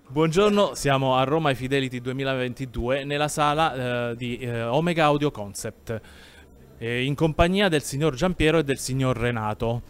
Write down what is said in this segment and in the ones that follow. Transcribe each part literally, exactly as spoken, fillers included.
Buongiorno, siamo a Roma Fidelity duemilaventidue nella sala eh, di eh, Omega Audio Concept, eh, in compagnia del signor Giampiero e del signor Renato.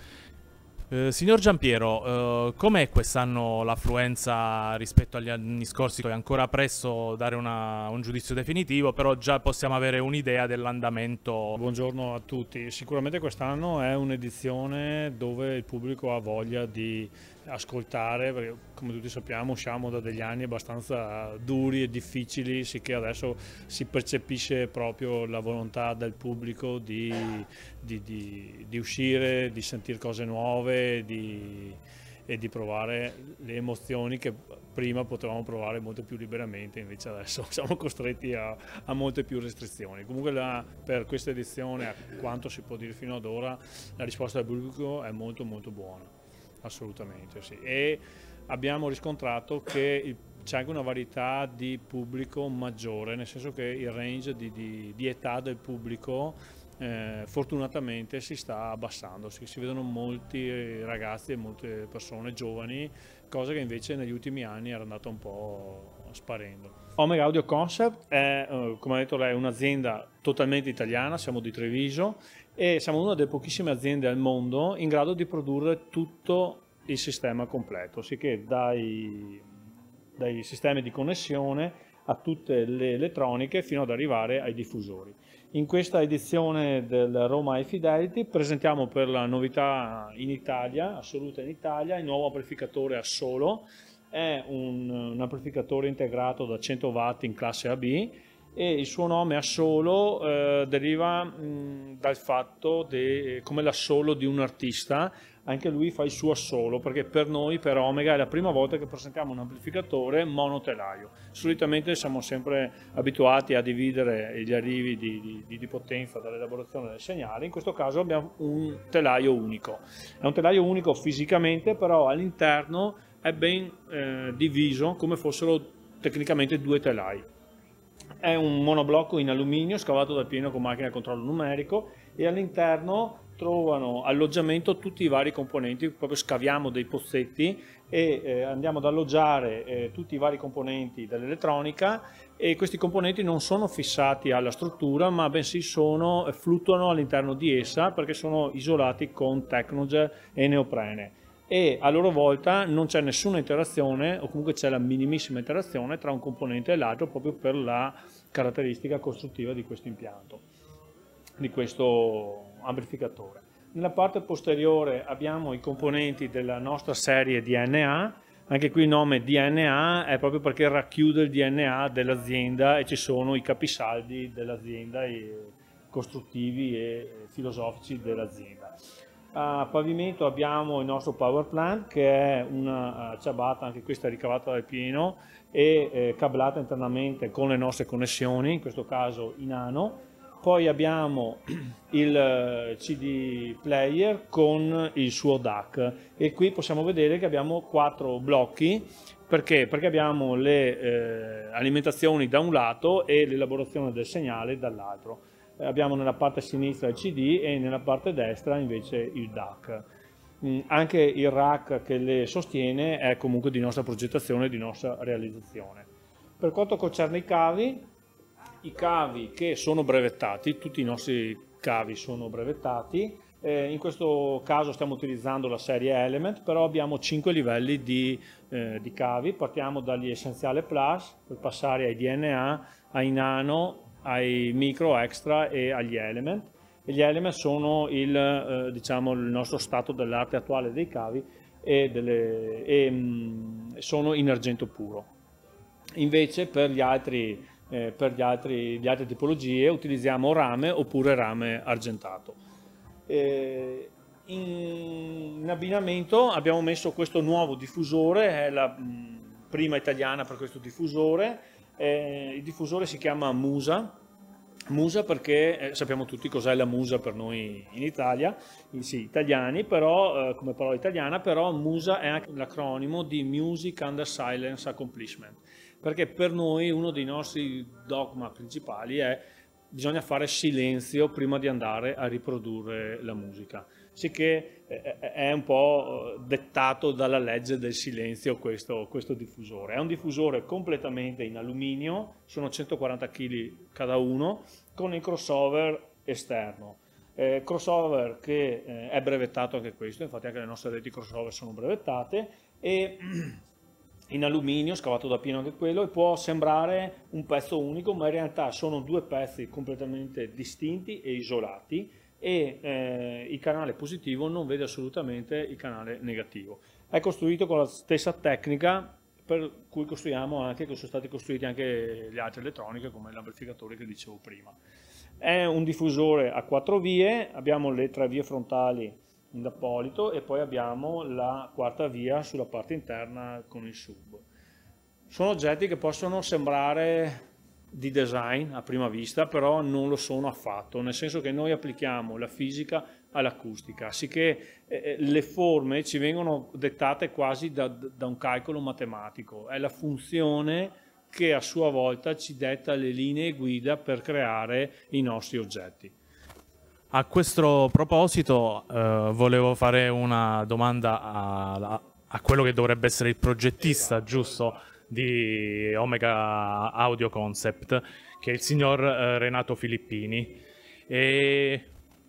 Eh, signor Giampiero, eh, com'è quest'anno l'affluenza rispetto agli anni scorsi? È ancora presto dare una- un giudizio definitivo, però già possiamo avere un'idea dell'andamento. Buongiorno a tutti, sicuramente quest'anno è un'edizione dove il pubblico ha voglia di ascoltare, perché come tutti sappiamo usciamo da degli anni abbastanza duri e difficili, sicché adesso si percepisce proprio la volontà del pubblico di, di, di, di uscire, di sentire cose nuove di, e di provare le emozioni che prima potevamo provare molto più liberamente, invece adesso siamo costretti a, a molte più restrizioni. Comunque la, per questa edizione, a quanto si può dire fino ad ora, la risposta del pubblico è molto molto buona, assolutamente sì. E abbiamo riscontrato che c'è anche una varietà di pubblico maggiore, nel senso che il range di, di, di età del pubblico eh, fortunatamente si sta abbassando, si, si vedono molti ragazzi e molte persone giovani, cosa che invece negli ultimi anni era andata un po' sparendo. Omega Audio Concept è, eh, come ha detto lei, un'azienda totalmente italiana, siamo di Treviso e siamo una delle pochissime aziende al mondo in grado di produrre tutto il sistema completo, sicché dai, dai sistemi di connessione a tutte le elettroniche fino ad arrivare ai diffusori. In questa edizione del Roma High Fidelity presentiamo per la novità in Italia, assoluta in Italia, il nuovo amplificatore Assolo. È un, un amplificatore integrato da cento watt in classe A B e il suo nome Assolo eh, deriva mh, dal fatto de, come l'assolo di un artista. Anche lui fa il suo assolo, perché per noi, per Omega, è la prima volta che presentiamo un amplificatore monotelaio. Solitamente siamo sempre abituati a dividere gli arrivi di, di, di potenza dall'elaborazione del segnale, in questo caso abbiamo un telaio unico. È un telaio unico fisicamente, però all'interno è ben eh, diviso come fossero tecnicamente due telai. È un monoblocco in alluminio scavato dal pieno con macchina a controllo numerico e all'interno trovano alloggiamento tutti i vari componenti, proprio scaviamo dei pozzetti e eh, andiamo ad alloggiare eh, tutti i vari componenti dell'elettronica e questi componenti non sono fissati alla struttura ma bensì sono, fluttuano all'interno di essa perché sono isolati con Tecnoger e neoprene e a loro volta non c'è nessuna interazione o comunque c'è la minimissima interazione tra un componente e l'altro proprio per la caratteristica costruttiva di questo impianto, di questo amplificatore. Nella parte posteriore abbiamo i componenti della nostra serie D N A, anche qui il nome D N A è proprio perché racchiude il D N A dell'azienda e ci sono i capisaldi dell'azienda, costruttivi e filosofici dell'azienda. A pavimento abbiamo il nostro power plant che è una uh, ciabatta, anche questa ricavata dal pieno e eh, cablata internamente con le nostre connessioni, in questo caso in nano. Poi abbiamo il C D player con il suo D A C e qui possiamo vedere che abbiamo quattro blocchi. Perché? Perché abbiamo le eh, alimentazioni da un lato e l'elaborazione del segnale dall'altro. Eh, abbiamo nella parte sinistra il C D e nella parte destra invece il D A C. Mm, anche il rack che le sostiene è comunque di nostra progettazione e di nostra realizzazione. Per quanto concerne i cavi, i cavi che sono brevettati, tutti i nostri cavi sono brevettati, eh, in questo caso stiamo utilizzando la serie Element, però abbiamo cinque livelli di, eh, di cavi, partiamo dagli Essenziale Plus per passare ai D N A, ai Nano, ai Micro Extra e agli Element. E gli Element sono il, eh, diciamo, il nostro stato dell'arte attuale dei cavi e, delle, e mh, sono in argento puro. Invece per gli altri Eh, per gli altri, le altre tipologie utilizziamo rame oppure rame argentato. Eh, in, in abbinamento abbiamo messo questo nuovo diffusore, è la mh, prima italiana per questo diffusore. Eh, il diffusore si chiama Musa. Musa perché eh, sappiamo tutti cos'è la musa per noi in Italia, sì, italiani, però eh, come parola italiana, però Musa è anche l'acronimo di Music Under Silence Accomplishment, perché per noi uno dei nostri dogma principali è bisogna fare silenzio prima di andare a riprodurre la musica, sicché è un po' dettato dalla legge del silenzio questo, questo diffusore. È un diffusore completamente in alluminio, sono centoquaranta chili cada uno, con il crossover esterno. Eh, crossover che eh, è brevettato anche questo, infatti anche le nostre reti crossover sono brevettate, e in alluminio, scavato da pieno anche quello, e può sembrare un pezzo unico, ma in realtà sono due pezzi completamente distinti e isolati, e eh, il canale positivo non vede assolutamente il canale negativo. È costruito con la stessa tecnica per cui costruiamo anche, che sono stati costruiti anche le altre elettroniche come l'amplificatore che dicevo prima. È un diffusore a quattro vie, abbiamo le tre vie frontali in appolito e poi abbiamo la quarta via sulla parte interna con il sub. Sono oggetti che possono sembrare di design a prima vista, però non lo sono affatto, nel senso che noi applichiamo la fisica all'acustica, sicché eh, le forme ci vengono dettate quasi da, da un calcolo matematico, è la funzione che a sua volta ci detta le linee guida per creare i nostri oggetti. A questo proposito eh, volevo fare una domanda a, a quello che dovrebbe essere il progettista, giusto, di Omega Audio Concept, che è il signor eh, Renato Filippini. E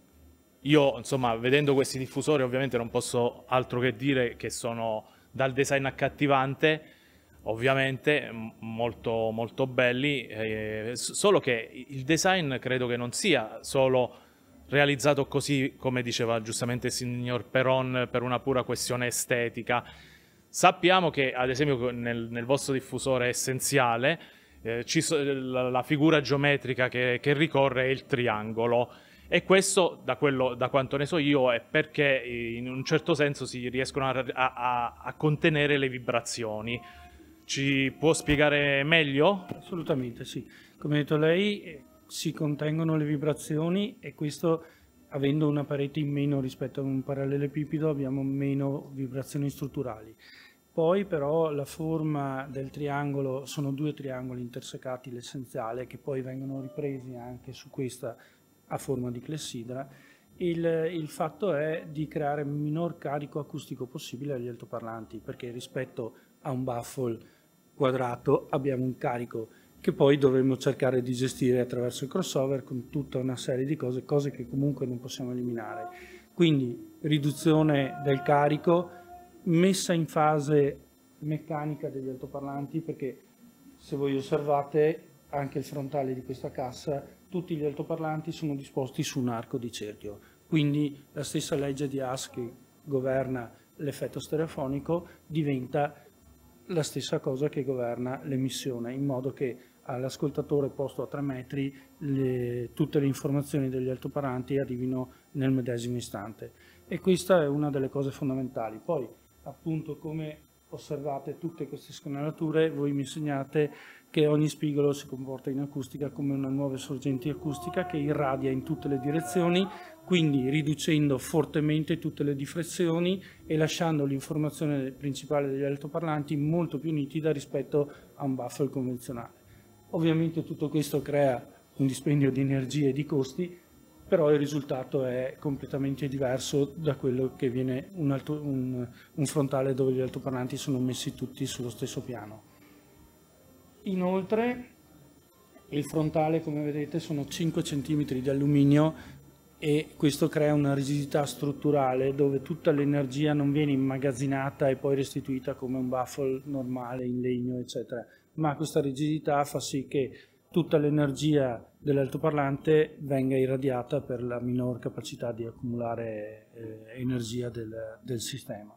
io, insomma, vedendo questi diffusori ovviamente non posso altro che dire che sono dal design accattivante, ovviamente molto, molto belli, eh, solo che il design credo che non sia solo realizzato così, come diceva giustamente il signor Peron, per una pura questione estetica. Sappiamo che, ad esempio, nel, nel vostro diffusore è essenziale, eh, ci so, la, la figura geometrica che, che ricorre è il triangolo, e questo, da, quello, da quanto ne so io, è perché in un certo senso si riescono a, a, a contenere le vibrazioni. Ci può spiegare meglio? Assolutamente sì. Come ha detto lei, si contengono le vibrazioni, e questo, avendo una parete in meno rispetto a un parallelepipedo, abbiamo meno vibrazioni strutturali. Poi però la forma del triangolo, sono due triangoli intersecati, l'essenziale, che poi vengono ripresi anche su questa a forma di clessidra. Il, il fatto è di creare il minor carico acustico possibile agli altoparlanti, perché rispetto a un baffle quadrato abbiamo un carico che poi dovremmo cercare di gestire attraverso il crossover con tutta una serie di cose, cose che comunque non possiamo eliminare. Quindi riduzione del carico, messa in fase meccanica degli altoparlanti, perché se voi osservate anche il frontale di questa cassa, tutti gli altoparlanti sono disposti su un arco di cerchio, quindi la stessa legge di Haas che governa l'effetto stereofonico diventa la stessa cosa che governa l'emissione, in modo che all'ascoltatore posto a tre metri le, tutte le informazioni degli altoparlanti arrivino nel medesimo istante. E questa è una delle cose fondamentali. Poi, appunto, come osservate tutte queste scanalature, voi mi insegnate che ogni spigolo si comporta in acustica come una nuova sorgente acustica che irradia in tutte le direzioni, quindi riducendo fortemente tutte le diffrazioni e lasciando l'informazione principale degli altoparlanti molto più nitida rispetto a un baffle convenzionale. Ovviamente tutto questo crea un dispendio di energie e di costi, però il risultato è completamente diverso da quello che viene un, alto, un, un frontale dove gli altoparlanti sono messi tutti sullo stesso piano. Inoltre il frontale, come vedete, sono cinque centimetri di alluminio, e questo crea una rigidità strutturale dove tutta l'energia non viene immagazzinata e poi restituita come un baffle normale in legno, eccetera, ma questa rigidità fa sì che tutta l'energia dell'altoparlante venga irradiata per la minor capacità di accumulare eh, energia del, del sistema.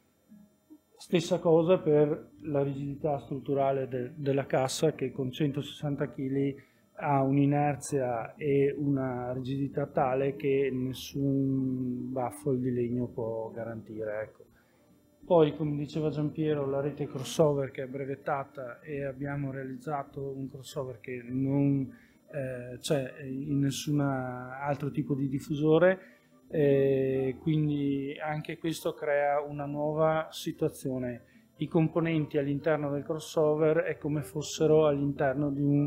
Stessa cosa per la rigidità strutturale de, della cassa, che con centosessanta chili ha un'inerzia e una rigidità tale che nessun baffle di legno può garantire. Ecco. Poi, come diceva Giampiero, la rete crossover che è brevettata, e abbiamo realizzato un crossover che non eh, c'è in nessun altro tipo di diffusore, eh, quindi anche questo crea una nuova situazione. I componenti all'interno del crossover è come fossero all'interno di un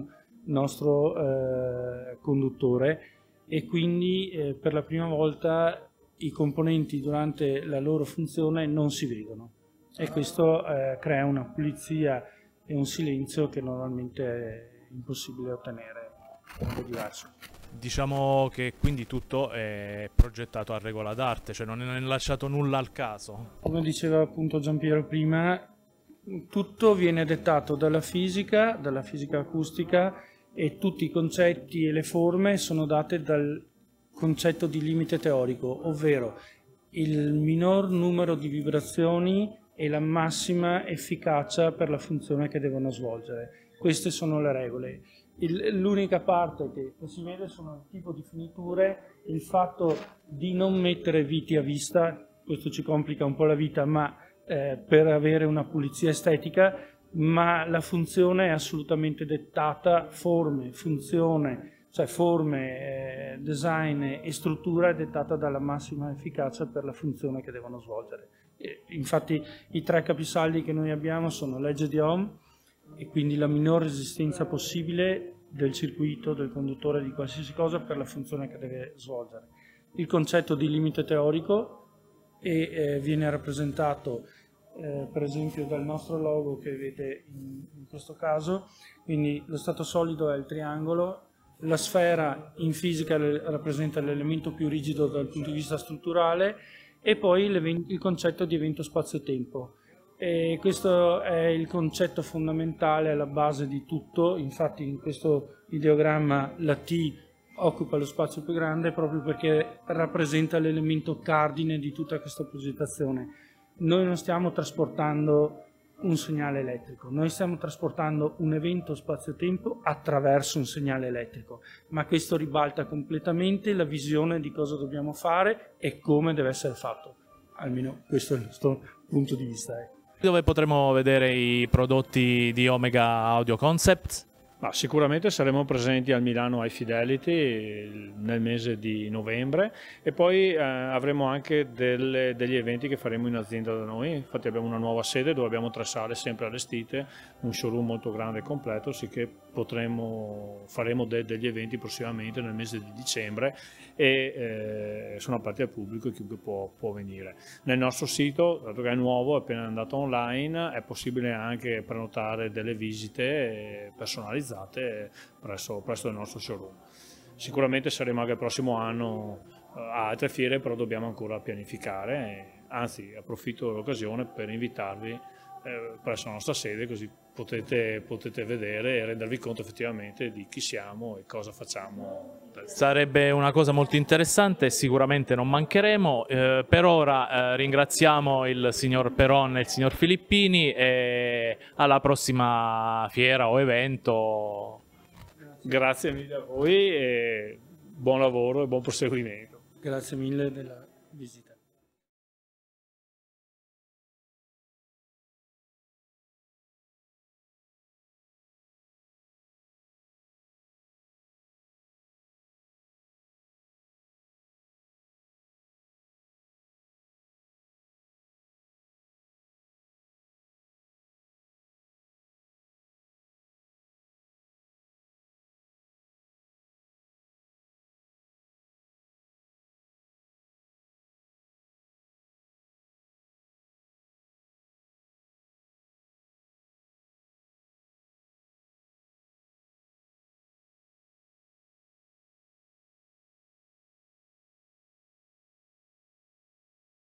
nostro eh, conduttore, e quindi eh, per la prima volta i componenti durante la loro funzione non si vedono, e questo eh, crea una pulizia e un silenzio che normalmente è impossibile ottenere in modo diverso. Diciamo che quindi tutto è progettato a regola d'arte, cioè non è lasciato nulla al caso. Come diceva appunto Giampiero prima, tutto viene dettato dalla fisica, dalla fisica acustica, e tutti i concetti e le forme sono date dal concetto di limite teorico, ovvero il minor numero di vibrazioni e la massima efficacia per la funzione che devono svolgere. Queste sono le regole. L'unica parte che si vede sono il tipo di finiture, il fatto di non mettere viti a vista, questo ci complica un po' la vita, ma eh, per avere una pulizia estetica, ma la funzione è assolutamente dettata, forme, funzione, cioè forme, eh, design e struttura è dettata dalla massima efficacia per la funzione che devono svolgere. E infatti i tre capisaldi che noi abbiamo sono legge di Ohm, e quindi la minor resistenza possibile del circuito, del conduttore, di qualsiasi cosa per la funzione che deve svolgere. Il concetto di limite teorico, e eh, viene rappresentato eh, per esempio dal nostro logo che vedete in, in questo caso. Quindi lo stato solido è il triangolo, la sfera in fisica rappresenta l'elemento più rigido dal punto di vista strutturale, e poi il concetto di evento spazio-tempo. E questo è il concetto fondamentale alla base di tutto. Infatti in questo ideogramma la T occupa lo spazio più grande proprio perché rappresenta l'elemento cardine di tutta questa progettazione. Noi non stiamo trasportando un segnale elettrico, noi stiamo trasportando un evento spazio-tempo attraverso un segnale elettrico, ma questo ribalta completamente la visione di cosa dobbiamo fare e come deve essere fatto. Almeno questo è il nostro punto di vista. Dove potremo vedere i prodotti di Omega Audio Concept? Ma sicuramente saremo presenti al Milano High Fidelity nel mese di novembre, e poi eh, avremo anche delle, degli eventi che faremo in azienda da noi. Infatti abbiamo una nuova sede dove abbiamo tre sale sempre allestite, un showroom molto grande e completo, sicché potremo, faremo de, degli eventi prossimamente nel mese di dicembre, e eh, sono aperti al pubblico e chiunque può, può venire. Nel nostro sito, dato che è nuovo, è appena andato online, è possibile anche prenotare delle visite personalizzate presso, presso il nostro showroom. Sicuramente saremo anche il prossimo anno a altre fiere, però dobbiamo ancora pianificare, anzi approfitto dell'occasione per invitarvi eh, presso la nostra sede, così potete, potete vedere e rendervi conto effettivamente di chi siamo e cosa facciamo. Sarebbe una cosa molto interessante, sicuramente non mancheremo. Eh, per ora eh, ringraziamo il signor Peron e il signor Filippini, e alla prossima fiera o evento. Grazie mille a voi e buon lavoro e buon proseguimento. Grazie mille della visita.